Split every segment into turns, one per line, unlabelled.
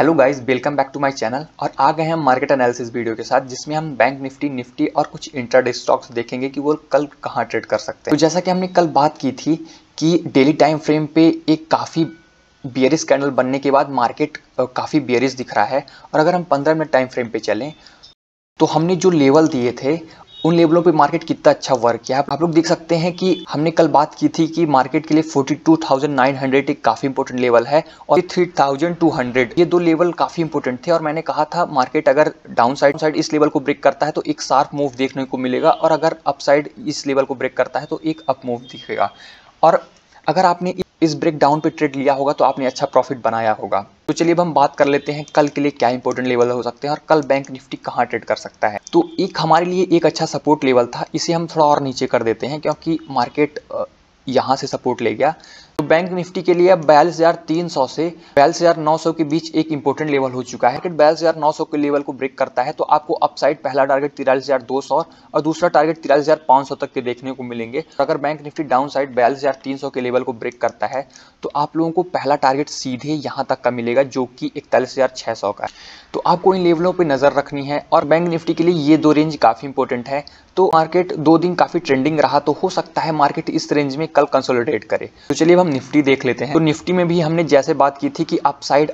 Hello guys, welcome back to my channel. और आ गए हम मार्केट एनालिसिस वीडियो के साथ, जिसमें हम बैंक निफ्टी और कुछ इंट्राडे स्टॉक्स देखेंगे कि वो कल कहां ट्रेड कर सकते हैं। तो जैसा कि हमने कल बात की थी कि डेली टाइम फ्रेम पे एक काफ़ी बियरिश कैंडल बनने के बाद मार्केट काफ़ी बियरिश दिख रहा है। और अगर हम 15 मिनट टाइम फ्रेम पे चलें तो हमने जो लेवल दिए थे उन लेवलों पे मार्केट कितना अच्छा वर्क किया। आप लोग देख सकते हैं कि हमने कल बात की थी कि मार्केट के लिए 42,900 एक काफ़ी इंपॉर्टेंट लेवल है और 3,200 ये दो लेवल काफ़ी इंपॉर्टेंट थे। और मैंने कहा था मार्केट अगर डाउन साइड इस लेवल को ब्रेक करता है तो एक शार्प मूव देखने को मिलेगा, और अगर अप साइड इस लेवल को ब्रेक करता है तो एक अप मूव दिखेगा। और अगर आपने इस ब्रेक डाउन पे ट्रेड लिया होगा तो आपने अच्छा प्रॉफिट बनाया होगा। तो चलिए अब हम बात कर लेते हैं कल के लिए क्या इंपॉर्टेंट लेवल हो सकते हैं और कल बैंक निफ्टी कहाँ ट्रेड कर सकता है। तो एक हमारे लिए एक अच्छा सपोर्ट लेवल था, इसे हम थोड़ा और नीचे कर देते हैं क्योंकि मार्केट यहाँ से सपोर्ट ले गया। तो बैंक निफ्टी के लिए अब 42,300 से 42,900 के बीच एक इंपॉर्टेंट लेवल हो चुका है। मार्केट 42,900 के लेवल को ब्रेक करता है तो आपको अपसाइड पहला टारगेट 43,200 और दूसरा टारगेट 43,500 तक के देखने को मिलेंगे। अगर बैंक निफ्टी डाउन साइड 42,300 के लेवल को ब्रेक करता है तो आप लोगों को पहला टारगेट सीधे यहाँ तक का मिलेगा, जो कि 41,600 का है। तो आपको इन लेवलों पे नजर रखनी है। और बैंक निफ्टी के लिए ये दो रेंज काफी इंपॉर्टेंट है। तो मार्केट 2 दिन काफी ट्रेंडिंग रहा, तो हो सकता है मार्केट इस रेंज में कल कंसोलिडेट करे। तो चलिए अब हम निफ्टी देख लेते हैं। तो निफ्टी में भी हमने जैसे बात की थी कि अप साइड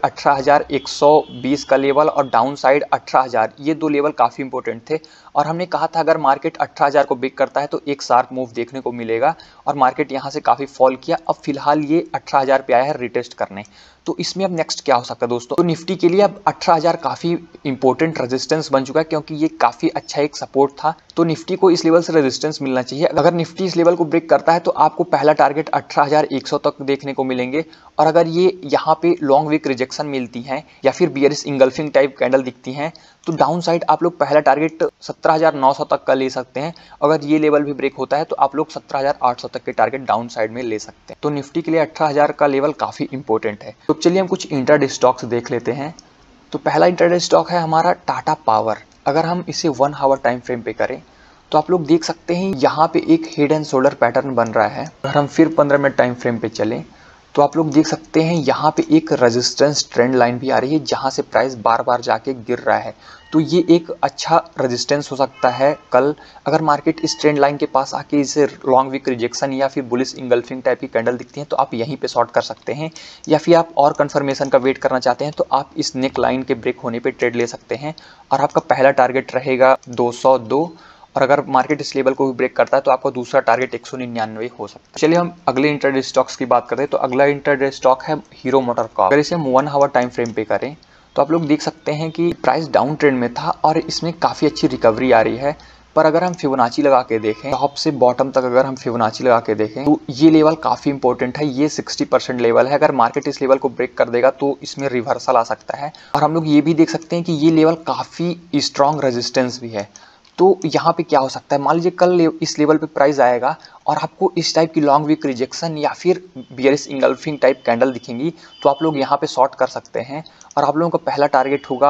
18,120 का लेवल और डाउन साइड 18,000, ये दो लेवल काफी इंपॉर्टेंट थे। और हमने कहा था अगर मार्केट 18,000 को ब्रेक करता है तो एक शार्प मूव देखने को मिलेगा, और मार्केट यहाँ से काफी फॉल किया। अब फिलहाल ये 18,000 पे आया है रिटेस्ट करने। तो इसमें अब नेक्स्ट क्या हो सकता है दोस्तों? तो निफ्टी के लिए अब 18,000 काफी इंपॉर्टेंट रेजिस्टेंस बन चुका है, क्योंकि ये काफी अच्छा एक सपोर्ट था। तो निफ्टी को इस लेवल से रेजिस्टेंस मिलना चाहिए। अगर निफ्टी इस लेवल को ब्रेक करता है तो आपको पहला टारगेट 18,100 तक देखने को मिलेंगे। और अगर ये यहाँ पे लॉन्ग वीक रिजेक्शन मिलती है या फिर बियरिश इंगल्फिंग टाइप कैंडल दिखती हैं तो डाउन साइड आप लोग पहला टारगेट 17,900 तक का ले सकते हैं। अगर ये लेवल भी ब्रेक होता है तो आप लोग 17,800 तक के टारगेट डाउन साइड में ले सकते हैं। तो निफ्टी के लिए 18,000 का लेवल काफी इंपॉर्टेंट है। तो चलिए हम कुछ इंट्राडे स्टॉक्स देख लेते हैं। तो पहला इंट्राडे स्टॉक है हमारा टाटा पावर। अगर हम इसे 1 आवर टाइम फ्रेम पे करें तो आप लोग देख सकते हैं यहाँ पे एक हेड एंड शोल्डर पैटर्न बन रहा है। अगर हम फिर 15 मिनट टाइम फ्रेम पे चलें तो आप लोग देख सकते हैं यहाँ पे एक रेजिस्टेंस ट्रेंड लाइन भी आ रही है, जहाँ से प्राइस बार बार जाके गिर रहा है। तो ये एक अच्छा रेजिस्टेंस हो सकता है कल। अगर मार्केट इस ट्रेंड लाइन के पास आके इसे लॉन्ग वीक रिजेक्शन या फिर बुलिश इंगल्फिंग टाइप की कैंडल दिखती है तो आप यहीं पे शॉर्ट कर सकते हैं, या फिर आप और कंफर्मेशन का वेट करना चाहते हैं तो आप इस नेक लाइन के ब्रेक होने पे ट्रेड ले सकते हैं। और आपका पहला टारगेट रहेगा 202, और अगर मार्केट इस लेवल को भी ब्रेक करता है तो आपका दूसरा टारगेट 199 हो सकता है। चलिए हम अगले इंट्राडे स्टॉक्स की बात करते हैं। तो अगला इंट्राडे स्टॉक है हीरो मोटोकॉर्प। अगर इसे हम 1 आवर टाइम फ्रेम पे करें तो आप लोग देख सकते हैं कि प्राइस डाउन ट्रेंड में था और इसमें काफ़ी अच्छी रिकवरी आ रही है। पर अगर हम फिबोनाची लगा के देखें, टॉप से बॉटम तक अगर हम फिबोनाची लगा के देखें तो ये लेवल काफ़ी इंपॉर्टेंट है। ये 60% लेवल है। अगर मार्केट इस लेवल को ब्रेक कर देगा तो इसमें रिवर्सल आ सकता है। और हम लोग ये भी देख सकते हैं कि ये लेवल काफ़ी स्ट्रॉन्ग रेजिस्टेंस भी है। तो यहाँ पे क्या हो सकता है, मान लीजिए कल इस लेवल पे प्राइस आएगा और आपको इस टाइप की लॉन्ग वीक रिजेक्शन या फिर बियरिश इंगल्फिंग टाइप कैंडल दिखेंगी तो आप लोग यहाँ पे शॉर्ट कर सकते हैं। और आप लोगों का पहला टारगेट होगा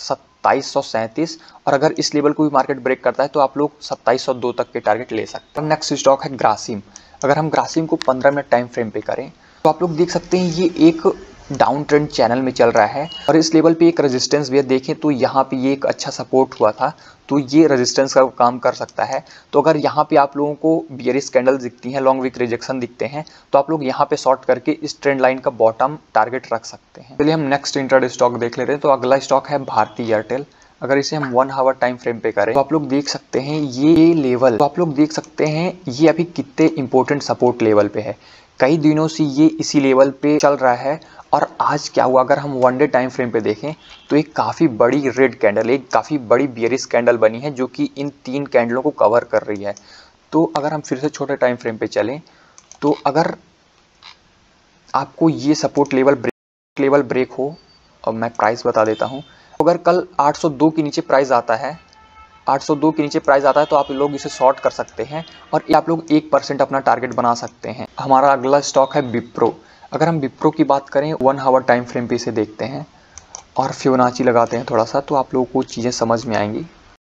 2737, और अगर इस लेवल को भी मार्केट ब्रेक करता है तो आप लोग 2702 तक के टारगेट ले सकते हैं। नेक्स्ट स्टॉक है ग्रासिम। अगर हम ग्रासिम को 15 मिनट टाइम फ्रेम पे करें तो आप लोग देख सकते हैं ये एक डाउन ट्रेंड चैनल में चल रहा है और इस लेवल पे एक रेजिस्टेंस भी है। देखें तो यहाँ पे ये एक अच्छा सपोर्ट हुआ था, तो ये रेजिस्टेंस का काम कर सकता है। तो अगर यहाँ पे आप लोगों को बियरिश कैंडल दिखती हैं, लॉन्ग वीक रिजेक्शन दिखते हैं, तो आप लोग यहाँ पे शॉर्ट करके इस ट्रेंड लाइन का बॉटम टारगेट रख सकते हैं। चलिए हम नेक्स्ट इंट्राडे स्टॉक देख लेते हैं। तो अगला स्टॉक है भारती एयरटेल। अगर इसे हम 1 आवर टाइम फ्रेम पे करें तो आप लोग देख सकते हैं ये लेवल, तो आप लोग देख सकते हैं ये अभी कितने इंपॉर्टेंट सपोर्ट लेवल पे है। कई दिनों से ये इसी लेवल पे चल रहा है। और आज क्या हुआ, अगर हम 1 डे टाइम फ्रेम पे देखें तो एक काफ़ी बड़ी रेड कैंडल, एक काफ़ी बड़ी बियरिश कैंडल बनी है जो कि इन 3 कैंडलों को कवर कर रही है। तो अगर हम फिर से छोटे टाइम फ्रेम पे चलें तो अगर आपको ये सपोर्ट लेवल ब्रेक हो, और मैं प्राइस बता देता हूँ, अगर कल 802 के नीचे प्राइस आता है, 802 के नीचे प्राइस आता है तो आप लोग इसे शॉर्ट कर सकते हैं और आप लोग 1% अपना टारगेट बना सकते हैं। हमारा अगला स्टॉक है विप्रो। अगर हम विप्रो की बात करें 1 आवर टाइम फ्रेम पे इसे देखते हैं और फिबोनाची लगाते हैं थोड़ा सा, तो आप लोगों को चीज़ें समझ में आएंगी।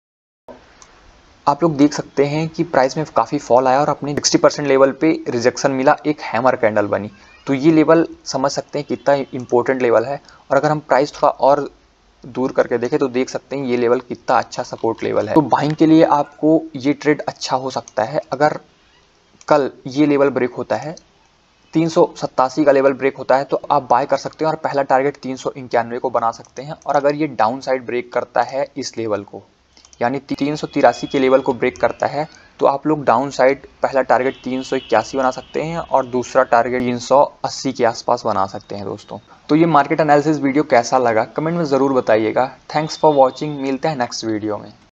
आप लोग देख सकते हैं कि प्राइस में काफ़ी फॉल आया और अपने 60% लेवल पे रिजेक्शन मिला, एक हैमर कैंडल बनी। तो ये लेवल समझ सकते हैं कितना इंपॉर्टेंट लेवल है। और अगर हम प्राइस थोड़ा और दूर करके देखें तो देख सकते हैं ये लेवल कितना अच्छा सपोर्ट लेवल है। तो बाइंग के लिए आपको ये ट्रेड अच्छा हो सकता है। अगर कल ये लेवल ब्रेक होता है, 387 का लेवल ब्रेक होता है, तो आप बाय कर सकते हैं और पहला टारगेट 391 को बना सकते हैं। और अगर ये डाउन साइड ब्रेक करता है इस लेवल को, यानी 383 के लेवल को ब्रेक करता है, तो आप लोग डाउन साइड पहला टारगेट 381 बना सकते हैं और दूसरा टारगेट 380 के आसपास बना सकते हैं दोस्तों। तो ये मार्केट एनालिसिस वीडियो कैसा लगा कमेंट में ज़रूर बताइएगा। थैंक्स फॉर वॉचिंग, मिलते हैं नेक्स्ट वीडियो में।